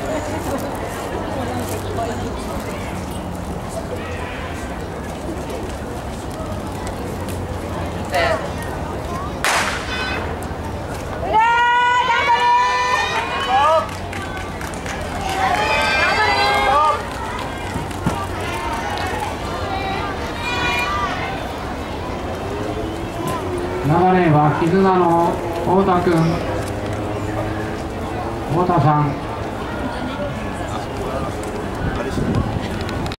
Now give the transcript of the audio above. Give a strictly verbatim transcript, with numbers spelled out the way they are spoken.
ななレーンは絆の太田君、太田さん。